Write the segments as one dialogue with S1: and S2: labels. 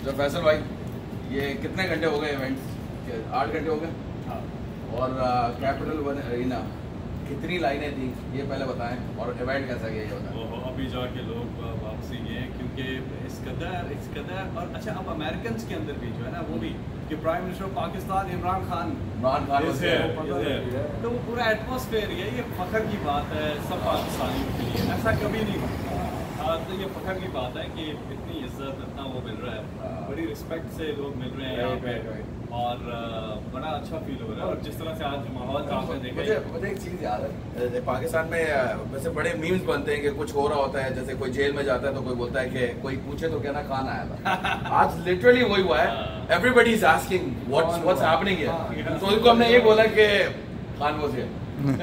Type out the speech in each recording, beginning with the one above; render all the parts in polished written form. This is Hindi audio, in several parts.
S1: अच्छा फैसल भाई, ये कितने घंटे हो गए इवेंट्स? 8 घंटे हो गए।
S2: हाँ।
S1: और कैपिटल अरीना कितनी लाइनें थी ये पहले बताएं, और इवेंट कैसा गया ये बताएं।
S2: वो अभी जाके लोग वापसी गए क्योंकि इस कदर और अच्छा अब अमेरिकन के अंदर भी जो है ना वो भी कि prime minister of Pakistan Imran Khan
S1: was there.
S2: तो वो पूरा एटमॉस्फेयर है, ये फख्र की बात है सब पाकिस्तानियों के लिए, ऐसा कभी नहीं होता। तो ये फख्र की बात है कि इतनी इज्जत इतना वो मिल रहा है, बड़ी रिस्पेक्ट से लोग मिल रहे हैं यहाँ पे और बड़ा अच्छा फील हो रहा है। और जिस तरह से आज माहौल आपने देखा,
S1: मुझे एक चीज़ याद है, पाकिस्तान में वैसे बड़े मीम्स बनते हैं कि कुछ हो रहा होता है, जैसे कोई जेल में जाता है तो कोई बोलता है कि कोई पूछे तो कहना खान आया था। आज लिटरली वही हुआ है, everybody is asking what's happening here, तो उनको हमने ये बोला कि खान वाज हियर।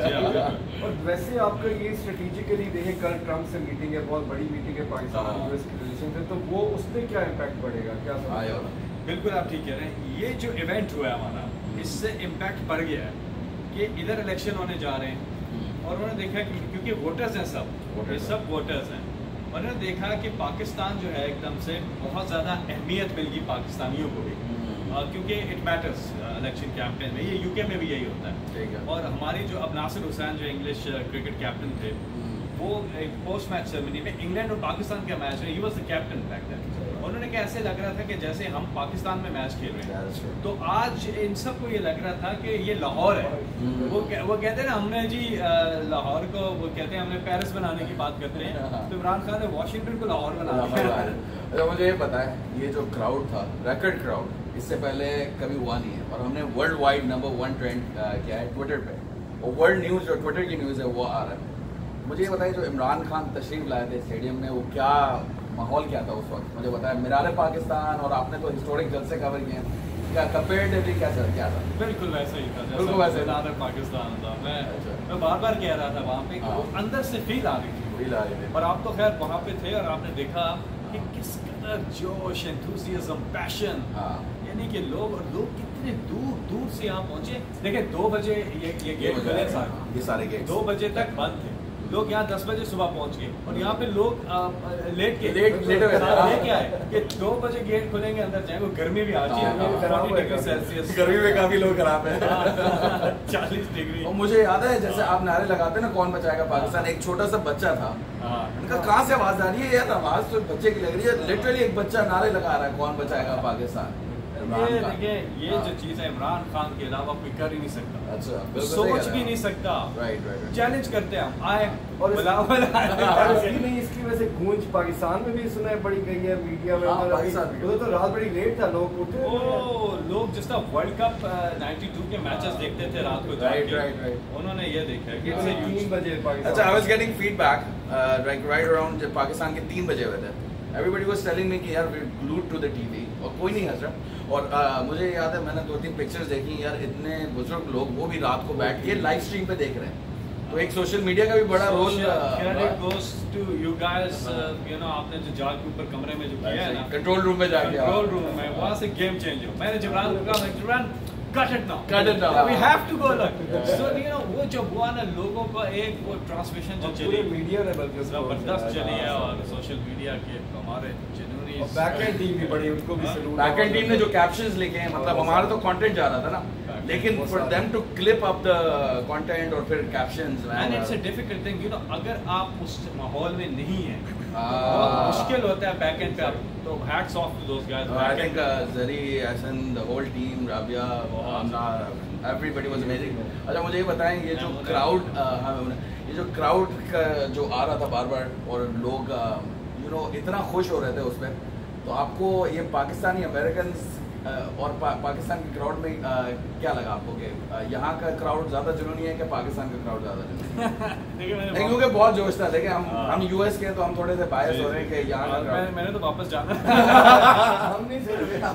S3: और वैसे आपका ये स्ट्रेटेजिकली देखें, कल ट्रम्प से मीटिंग है, बहुत बड़ी मीटिंग है पाकिस्तान और यूएस के रिलेशन से, तो वो उस पर क्या इम्पैक्ट पड़ेगा, क्या समझ?
S2: बिल्कुल आप ठीक कह रहे हैं। ये जो इवेंट हुआ है हमारा, इससे इम्पैक्ट पड़ गया है कि इधर इलेक्शन होने जा रहे हैं और उन्होंने देखा कि क्योंकि वोटर्स हैं सब वोटर्स हैं, और उन्होंने देखा कि पाकिस्तान जो है एकदम से बहुत ज़्यादा अहमियत मिल गई पाकिस्तानियों को भी, क्योंकि इट मैटर्स इलेक्शन कैंपेन में। ये यूके में भी यही होता है। और हमारी जो अब नासिर हुसैन जो इंग्लिश क्रिकेट कैप्टन थे, वो एक पोस्ट मैच सेरेमनी में इंग्लैंड और पाकिस्तान का मैच है, he was the captain back then. उन्होंने क्या ऐसे लग रहा था कि जैसे हम पाकिस्तान में मैच खेल रहे हैं, तो आज इन सबको ये लग रहा था कि ये लाहौर है। वो कहते हैं ना, हमने जी लाहौर को वो कहते हैं हमने पेरिस बनाने की बात करते हैं, तो इमरान खान ने वॉशिंगटन को लाहौर बना दिया।
S1: अच्छा मुझे ये पता है, ये जो क्राउड था, रिकॉर्ड क्राउड, इससे पहले कभी हुआ नहीं है, और हमने वर्ल्ड वाइड नंबर 1 ट्रेंड किया है ट्विटर पे, और वर्ल्ड न्यूज़ जो ट्विटर की न्यूज़ है वो आ रहा है। मुझे ये बताइए, जो इमरान खान तशरीफ लाए थे स्टेडियम में, वो क्या माहौल क्या था उस वक्त? मुझे बताया मीरार पाकिस्तान, और आपने तो हिस्टोरिक जलसे कवर किए हैं, क्या कंपेरेटिवली क्या था?
S2: बिल्कुल वैसा ही था,
S1: बिल्कुल वैसे
S2: मीरार पाकिस्तान था। मैं बार बार कह रहा था वहाँ पे कि वो अंदर से फील आ रही थी। और आप तो खैर वहाँ पे थे और आपने देखा कि किस कदर जोश, एंथुसियाज्म, पैशन, यानी कि लोग कितने दूर से यहाँ पहुँचे। देखिए 2 बजे ये गेट खुले,
S1: ये सारे गेट
S2: 2 बजे तक बंद थे, लोग यहाँ 10 बजे सुबह पहुँच गए, और यहाँ पे लोग लेट लेके आए कि 2 बजे गेट खुलेंगे, अंदर जाएंगे। गर्मी भी आज 40 डिग्री सेल्सियस,
S1: गर्मी में काफी लोग खराब है।
S2: 40 डिग्री।
S1: और मुझे याद है जैसे आप नारे लगाते ना, कौन बचाएगा पाकिस्तान, एक छोटा सा बच्चा था, उनका कहाँ से आवाज आ रही है यार? आवाज तो बच्चे की लग रही है, लिटरली एक बच्चा नारे लगा रहा है, कौन बचाएगा पाकिस्तान।
S2: ये देखिए, ये जो चीज़ है इमरान खान के अलावा कोई कर ही नहीं सकता।
S1: अच्छा,
S2: सोच भी नहीं सकता।
S1: राइट।
S2: चैलेंज करते हैं हम, आए
S3: और इसकी वजह से गूंज पाकिस्तान में भी सुनाई पड़ी गई है, मीडिया में। उधर तो रात बड़ी लेट था, लोग उठे,
S2: लोग जिस तरह वर्ल्ड कप 92 के मैचेस देखते थे रात को,
S1: राइट।
S2: उन्होंने ये देखा कि
S3: 3 बजे पाकिस्तान।
S1: अच्छा, I was getting feedback right around जब पाकिस्तान के 3 बजे हुए थे, एवरीबडी वाज टेलिंग मी कि यार we glued to the TV, और कोई नहीं हंस रहा। और मुझे याद है मैंने 2-3 पिक्चर्स देखी यार, इतने बुजुर्ग लोग वो भी रात को बैठ के लाइव स्ट्रीम पे देख रहे हैं, तो एक सोशल मीडिया का भी बड़ा role
S2: credit goes to you guys. You know, आपने जो जाग के ऊपर कमरे में जो किया है ना,
S1: कंट्रोल रूम में जाके,
S2: कंट्रोल रूम में, वहाँ से गेम चेंज हो। मैंने जबरान को कहा, Jibran cut it now, we have to go like so, you know, वो जो हुआ ना, लोगों का एक वो ट्रांसमिशन जो चली,
S3: मीडिया ने बल्कि
S2: जबरदस्त चली है, और सोशल मीडिया के हमारे जनूनी
S3: बैकएंड टीम भी बड़ी, उनको भी सैल्यूट।
S1: बैकएंड टीम ने जो कैप्शंस लिखे हैं, मतलब हमारा तो कंटेंट जा रहा था ना, लेकिन for them to clip up the content और फिर captions,
S2: and it's a difficult thing, you know, अगर आप उस माहौल में नहीं है, बहुत मुश्किल होता है बैकएंड पे आप, तो hats off to those guys.
S1: I think Zari, Ahsan, the whole team, Rabia, everybody was amazing। अच्छा मुझे ये बताएं, ये जो क्राउड का जो आ रहा था बार बार, और लोग यू नो इतना खुश हो रहे थे उस पर, तो आपको ये पाकिस्तानी अमेरिकन और पाकिस्तान के क्राउड में क्या लगा आपको कि यहाँ का क्राउड ज़्यादा जुनूनी है कि पाकिस्तान का क्राउड ज़्यादा जुनूनी है? क्योंकि बहुत जोश था, लेकिन हम यूएस के, तो हम थोड़े से बायस हो रहे हैं कि यहाँ का
S2: मैंने तो वापस जाना
S3: हम नहीं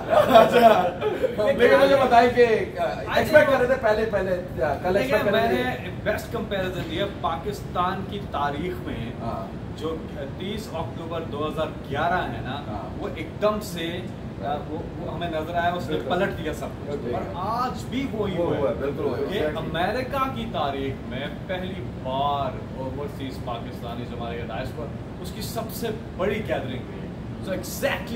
S3: सोच रहे।
S1: लेकिन मुझे बताइए कि एक्सपेक्ट कर रहे थे पहले कल एक्सपेक्ट कर रहे थे?
S2: मैंने बेस्ट कंपैरिजन दिया पाकिस्तान की तारीख में, जो 30 अक्टूबर 2011 है ना, वो एकदम से वो हमें नजर आया, उसने पलट दिया सब कुछ, और आज भी वो ही हुआ है।
S1: बिल्कुल,
S2: ये अमेरिका की तारीख में पहली बार ओवरसीज पाकिस्तानी हमारे डायस्पोरा, उसकी सबसे बड़ी गैदरिंग हुई है। So exactly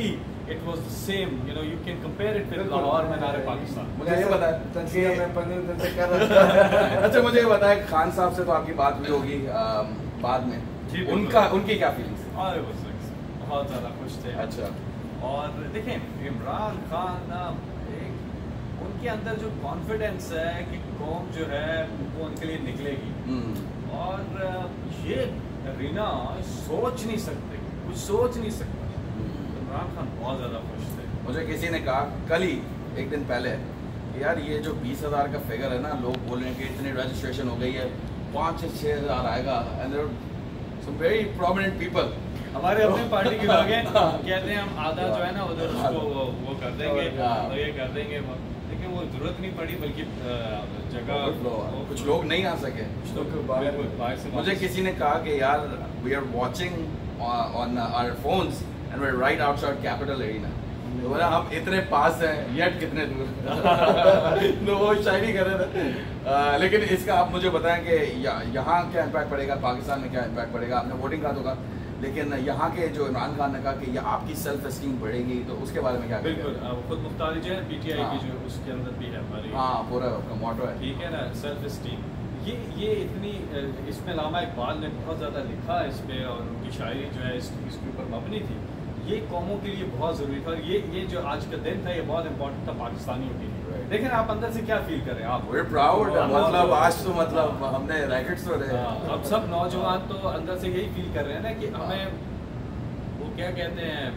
S2: it was the same, you know, you can compare it with Lahore Minar Pakistan.
S1: मुझे ये बताया
S3: तंजीया में 15 दिन से कर रहा था।
S1: अच्छा मुझे ये बताया खान साहब से तो आपकी बात हुई होगी बाद में, उनकी क्या फीलिंग्स?
S2: अरे बहुत ज़्यादा खुश थे।
S1: अच्छा।
S2: और देखें इमरान खान एक उनके अंदर जो कॉन्फिडेंस है कि कौम जो है वो उनके लिए निकलेगी, और ये रीना सोच नहीं सकते, कुछ सोच नहीं सकता। इमरान खान बहुत ज़्यादा खुश थे।
S1: मुझे किसी ने कहा कल ही एक दिन पहले कि यार ये जो 20,000 का फिगर है ना, लोग बोल रहे हैं कि इतनी रजिस्ट्रेशन हो गई है, 5 से 6,000 आएगा, and some very prominent people
S2: हमारे अपने पार्टी के लोग हैं, कहते हैं हम आधा जो है ना उधर उसको वो कर देंगे, तो ये कर देंगे, लेकिन वो जरूरत नहीं पड़ी, बल्कि जगह
S1: कुछ लोग नहीं आ सके। मुझे किसी ने कहा कि यार we are watching on our phones and we are right outside Capital Arena, तो बोला हम इतने पास हैं येट कितने दूर। तो वो शायरी कर रहे थे। लेकिन इसका आप मुझे बताएं कि यहाँ क्या इम्पैक्ट पड़ेगा, पाकिस्तान में क्या इम्पैक्ट पड़ेगा? आपने वोटिंग कहा होगा, लेकिन यहाँ के जो इमरान खान ने कहा कि ये आपकी सेल्फ एस्टीम बढ़ेगी, तो उसके बारे में क्या?
S2: बिल्कुल खुद मुख्तार जो है पीटीआई की जो उसके अंदर भी है हमारी,
S1: हाँ पूरा मोटो है,
S2: ठीक है ना, सेल्फ एस्टीम। ये इतनी इसमें अल्लामा इकबाल ने बहुत ज़्यादा लिखा है इस पे, और उनकी शायरी जो है इसके ऊपर मबनी थी। ये कौमों के लिए बहुत ज़रूरी था, और ये जो आज का दिन था ये बहुत इंपॉर्टेंट था पाकिस्तानियों के लिए। लेकिन आप अंदर से क्या फील कर रहे हैं? आप
S1: we're proud, मतलब आज तो मतलब हमने रैकेट्स तो रहे।
S2: अब सब नौजवान तो अंदर से यही फील कर रहे हैं ना कि हमें वो क्या कहते हैं,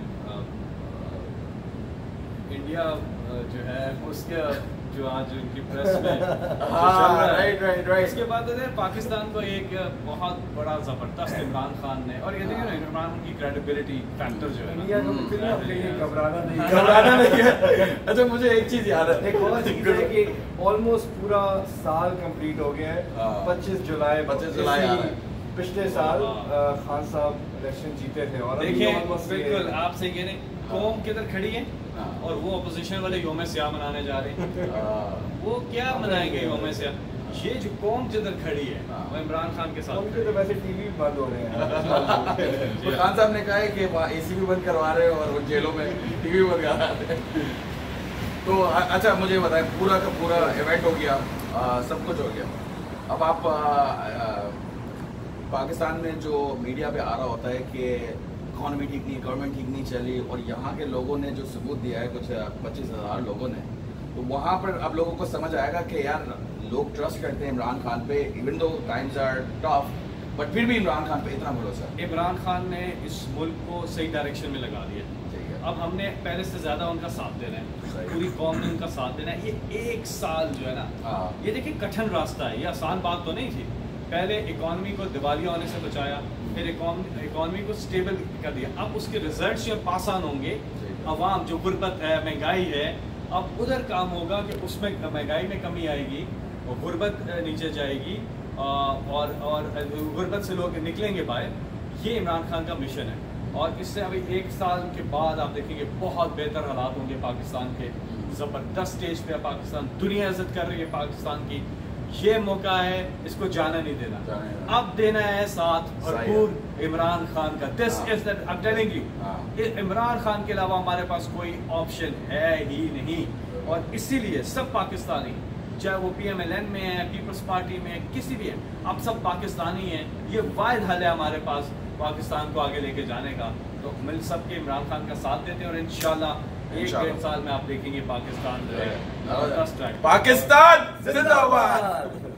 S2: इंडिया जो है उसके जो आज उनकी प्रेस में
S1: राइट।
S2: इसके बाद पाकिस्तान को एक बहुत बड़ा जबरदस्त इमरान खान ने, और ये देखिए ना इमरान खान की क्रेडिबिलिटी फैक्टर जो है
S3: इंडिया को घबराना
S1: नहीं है। अच्छा मुझे एक चीज याद है,
S3: एक और चीज है कि ऑलमोस्ट पूरा साल कंप्लीट हो गया है। 25 जुलाई पिछले साल खान साहब इलेक्शन जीते थे, और
S2: देखिए बिल्कुल आपसे ये नहीं, कौम किधर खड़ी है और वो अपोजिशन वाले योम स्याह मनाने जा रहे हैं। वो क्या मनाएंगे योम स्याह? ये जो कौम जिधर खड़ी है वो इमरान खान के साथ।
S3: उनके तो वैसे टीवी बंद हो रहे हैं।
S1: तो खान साहब ने कहा है कि एसी भी बंद करवा रहे हैं और वो जेलों में टीवी बंद करा रहे हैं। तो अच्छा मुझे बताएं, पूरा का पूरा इवेंट हो गया, सब कुछ हो गया, अब आप पाकिस्तान में जो मीडिया पे आ रहा होता है कि इकॉनमी ठीक नहीं, गवर्नमेंट ठीक नहीं चली, और यहाँ के लोगों ने जो सबूत दिया है, कुछ 25,000 लोगों ने, तो वहाँ पर अब लोगों को समझ आएगा कि यार लोग ट्रस्ट करते हैं इमरान खान पे, even though times are tough, but फिर भी इमरान खान पे इतना भरोसा।
S2: इमरान खान ने इस मुल्क को सही डायरेक्शन में लगा दिया। अब हमने पहले से ज़्यादा उनका साथ देना है, पूरी कौम ने उनका साथ देना है। ये एक साल जो है ना, ये देखिए कठिन रास्ता है, ये आसान बात तो नहीं थी। पहले इकॉनमी को दिवालिया होने से बचाया, फिर इकॉनमी को स्टेबल कर दिया, अब उसके रिजल्ट्स जो पास ऑन होंगे, अवाम जो गुर्बत है, महंगाई है, अब उधर काम होगा कि उसमें महंगाई में कमी आएगी और गुर्बत नीचे जाएगी, और गुर्बत से लोग निकलेंगे बाहर। ये इमरान खान का मिशन है, और इससे अभी एक साल के बाद आप देखेंगे बहुत बेहतर हालात होंगे पाकिस्तान के, ज़बरदस्त स्टेज पे पाकिस्तान, दुनिया इज्जत कर रही है पाकिस्तान की। ये मौका है, इसको जाना नहीं देना, अब देना है साथ भरपूर इमरान खान का। This is that I am telling you, Imran Khan के अलावा हमारे पास कोई ऑप्शन है ही नहीं, और इसीलिए सब पाकिस्तानी, चाहे वो PMLN में है, पीपल्स पार्टी में है, किसी भी है, आप सब पाकिस्तानी हैं। ये वाहिद हल है हमारे पास पाकिस्तान को आगे लेके जाने का, तो मिल सबके इमरान खान का साथ देते हैं, और इंशाल्लाह 1-1.5 साल में आप देखेंगे पाकिस्तान जो है
S1: पाकिस्तान जिंदाबाद।